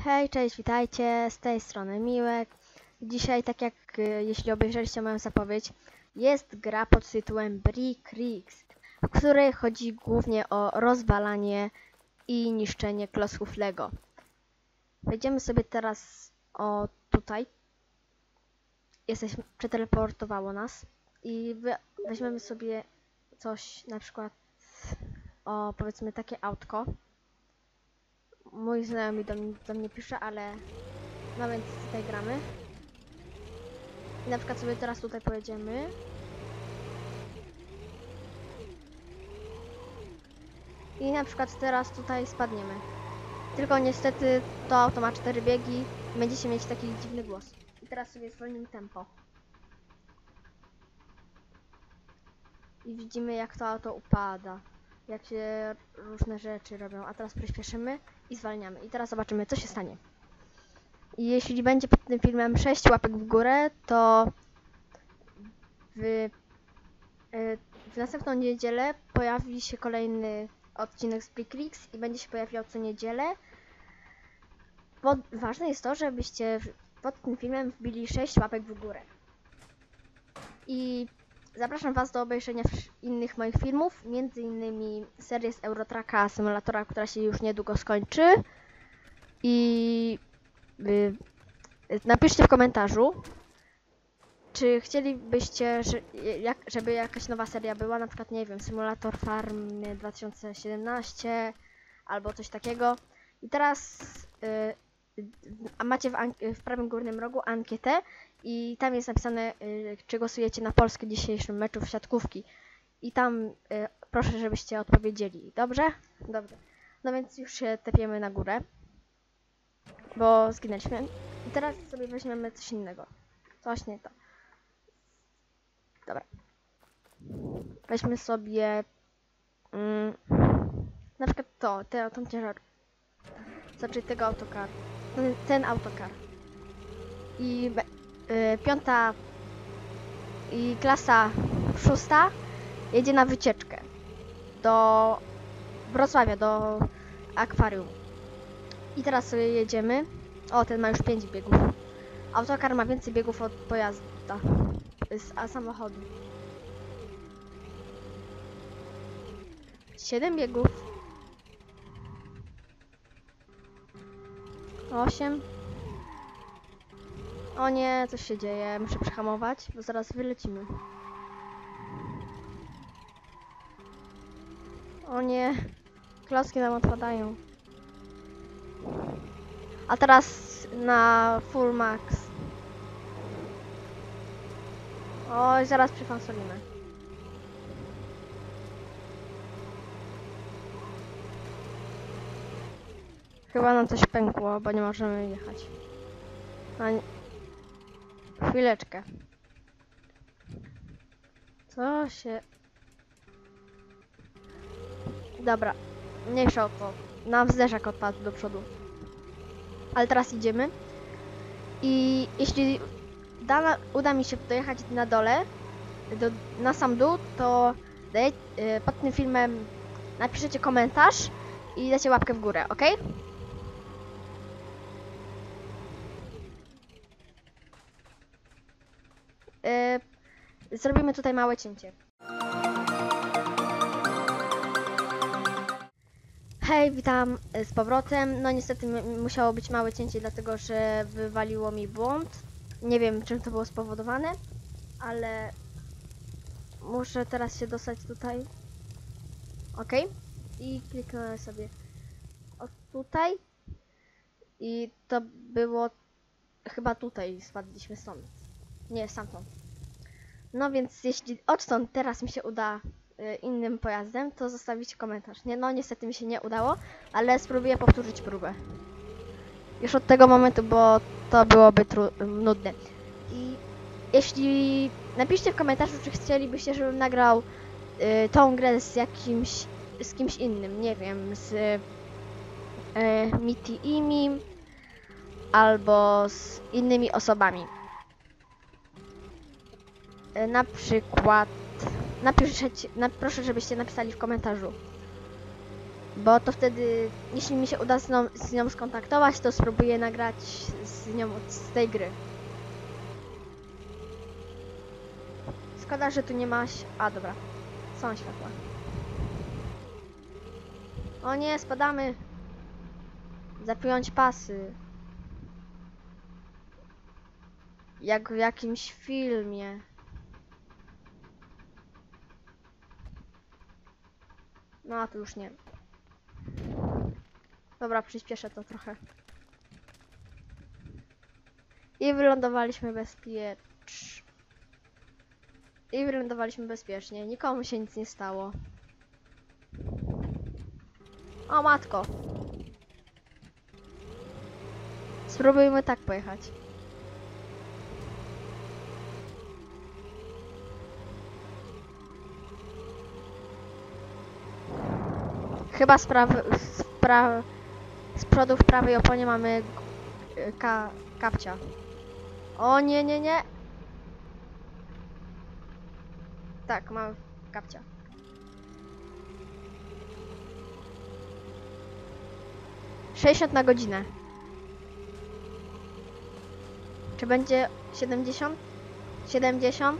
Hej, cześć, witajcie, z tej strony Miłek. Dzisiaj, tak jak jeśli obejrzeliście moją zapowiedź, jest gra pod tytułem Brick Rigs, w której chodzi głównie o rozwalanie i niszczenie klocków Lego. Wejdziemy sobie teraz tutaj. Przeteleportowało nas i weźmiemy sobie coś, na przykład powiedzmy takie autko. Mój znajomy do mnie pisze, ale no więc tutaj gramy. I na przykład sobie teraz tutaj pojedziemy. I na przykład teraz tutaj spadniemy. Tylko niestety to auto ma 4 biegi i będziecie mieć taki dziwny głos. I teraz sobie zwolnimy tempo. I widzimy, jak to auto upada. Jak się różne rzeczy robią. A teraz przyspieszymy i zwalniamy. I teraz zobaczymy, co się stanie. I jeśli będzie pod tym filmem 6 łapek w górę, to w następną niedzielę pojawi się kolejny odcinek z Brick Rigs i będzie się pojawiał co niedzielę. Bo ważne jest to, żebyście pod tym filmem wbili 6 łapek w górę. I zapraszam Was do obejrzenia innych moich filmów, między innymi serię z Eurotracka Symulatora, która się już niedługo skończy. I napiszcie w komentarzu, czy chcielibyście, żeby jakaś nowa seria była, na przykład, nie wiem, Simulator Farm 2017 albo coś takiego. I teraz macie w prawym górnym rogu ankietę i tam jest napisane, czy głosujecie na Polskę w dzisiejszym meczu w siatkówki. I tam proszę, żebyście odpowiedzieli. Dobrze? Dobrze. No więc już się tepiemy na górę, bo zginęliśmy. I teraz sobie weźmiemy coś innego. Coś nie to. Dobra. Weźmy sobie na przykład tą ciężar. Znaczy tego autokar. Ten autokar. I piąta i klasa 6 jedzie na wycieczkę do Wrocławia, do akwarium. I teraz sobie jedziemy. O, ten ma już 5 biegów. Autokar ma więcej biegów od pojazda, a samochodu. 7 biegów. 8. O nie, coś się dzieje. Muszę przehamować, bo zaraz wylecimy. O nie, klocki nam odpadają. A teraz na full max. Oj, zaraz przyfansolimy. Chyba nam coś pękło, bo nie możemy jechać. Chwileczkę. Co się... Dobra, mniejsza o to. Nam zderzak odpadł do przodu. Ale teraz idziemy. I jeśli uda mi się dojechać na dole, na sam dół, to pod tym filmem napiszecie komentarz i dacie łapkę w górę, ok? Zrobimy tutaj małe cięcie. Hej, witam z powrotem. No niestety musiało być małe cięcie, dlatego że wywaliło mi błąd. Nie wiem, czym to było spowodowane, ale muszę teraz się dostać tutaj. Ok. I kliknę sobie tutaj. I to było chyba tutaj, spadliśmy stąd. Nie, stamtąd. No więc jeśli odtąd teraz mi się uda innym pojazdem, to zostawić komentarz. Nie, no niestety mi się nie udało, ale spróbuję powtórzyć próbę. Już od tego momentu, bo to byłoby nudne. I jeśli napiszcie w komentarzu, czy chcielibyście, żebym nagrał tą grę z kimś innym, nie wiem, z Mitty Imi albo z innymi osobami. Na przykład proszę, żebyście napisali w komentarzu, Bo to wtedy, jeśli mi się uda z nią skontaktować, to spróbuję nagrać z nią z tej gry. Szkoda, że tu nie maś... A, dobra. Są światła. O nie, spadamy. Zapiąć pasy. Jak w jakimś filmie. No a tu już nie. Dobra, przyspieszę to trochę. I wylądowaliśmy bezpiecznie. Nikomu się nic nie stało. O matko. Spróbujmy tak pojechać. Chyba z przodu w prawej oponie mamy kapcia. O nie, nie, nie. Tak, mamy kapcia. ...60 na godzinę. Czy będzie 70? 70?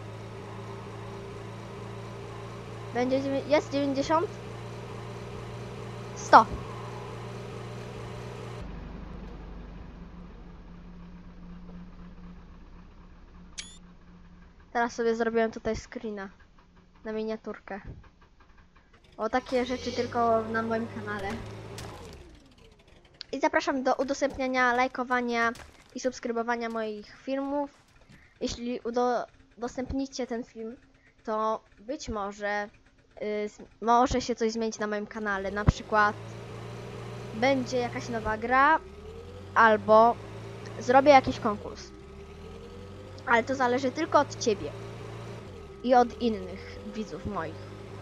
Będzie... Jest 90? 100. Teraz sobie zrobiłem tutaj screena na miniaturkę. O takie rzeczy tylko na moim kanale. I zapraszam do udostępniania, lajkowania i subskrybowania moich filmów. Jeśli udostępnicie ten film, to być może może się coś zmienić na moim kanale. Na przykład będzie jakaś nowa gra albo zrobię jakiś konkurs. Ale to zależy tylko od ciebie i od innych widzów moich.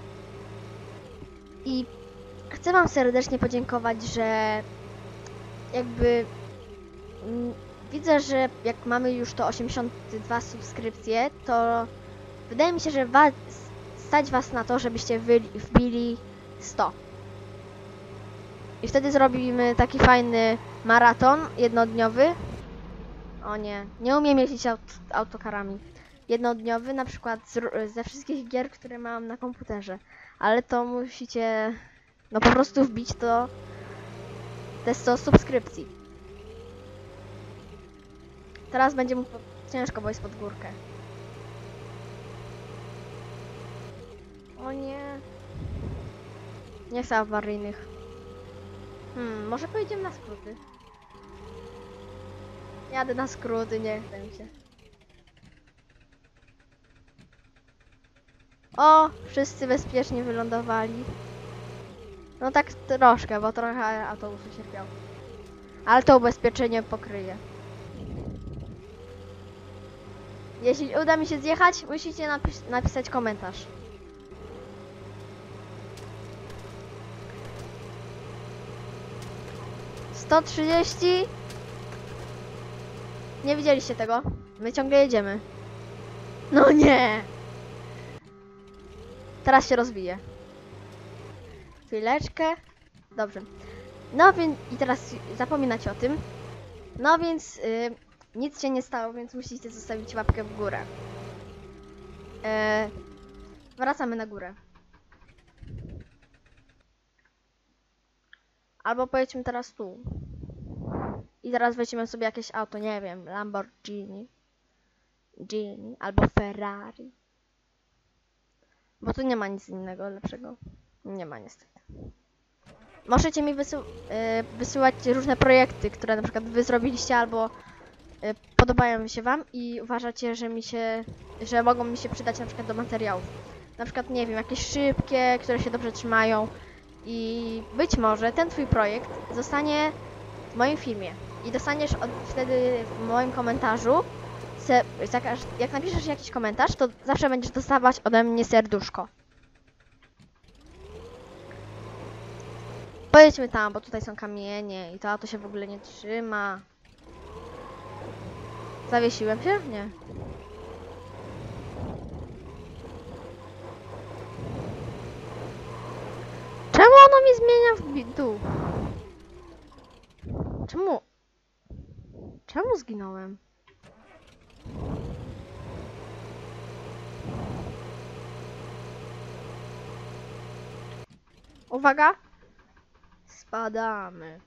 I chcę wam serdecznie podziękować, że jakby widzę, że jak mamy już to 82 subskrypcje, to wydaje mi się, że stać was na to, żebyście wbili 100. I wtedy zrobimy taki fajny maraton jednodniowy. O nie, nie umiem jeździć autokarami. Jednodniowy, na przykład ze wszystkich gier, które mam na komputerze. Ale to musicie no po prostu wbić te 100 subskrypcji. Teraz będzie mu ciężko, bo jest pod górkę. O nie. Nie chcę awaryjnych. Może pojedziemy na skróty. Jadę na skróty, nie chcę mi się. O, wszyscy bezpiecznie wylądowali. No tak troszkę, bo trochę autobus ucierpiał. Ale to ubezpieczenie pokryje. Jeśli uda mi się zjechać, musicie napisać komentarz. ...130... Nie widzieliście tego? My ciągle jedziemy. No nie! Teraz się rozbije. Chwileczkę. Dobrze. No więc... I teraz zapominacie o tym. No więc... nic się nie stało, więc musicie zostawić łapkę w górę. Wracamy na górę. Albo pojedźmy teraz tu. I teraz weźmiemy sobie jakieś auto, nie wiem, Lamborghini. Albo Ferrari. Bo tu nie ma nic innego lepszego. Nie ma niestety. Możecie mi wysyłać różne projekty, które na przykład wy zrobiliście albo podobają mi się wam i uważacie, że mogą mi się przydać na przykład do materiałów. Na przykład, nie wiem, jakieś szybkie, które się dobrze trzymają. I być może ten twój projekt zostanie w moim filmie. I dostaniesz wtedy w moim komentarzu, jak napiszesz jakiś komentarz, to zawsze będziesz dostawać ode mnie serduszko. Pojedźmy tam, bo tutaj są kamienie i to auto się w ogóle nie trzyma. Zawiesiłem się? Nie. Czemu ono mi zmienia w dół? Czemu? Czemu zginąłem? Uwaga! Spadamy.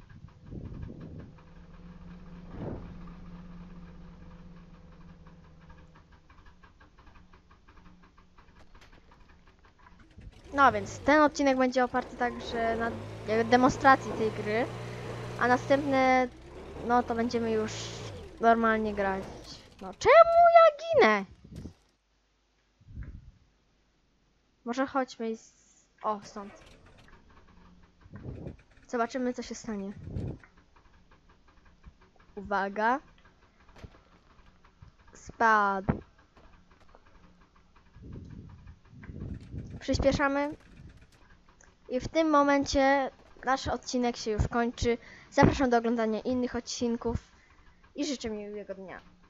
No więc ten odcinek będzie oparty także na jakby demonstracji tej gry, a następne, no to będziemy już normalnie grać. No czemu ja ginę? Może chodźmy i o, stąd. Zobaczymy, co się stanie. Uwaga. Spadł. Przyspieszamy. I w tym momencie nasz odcinek się już kończy. Zapraszam do oglądania innych odcinków i życzę miłego dnia.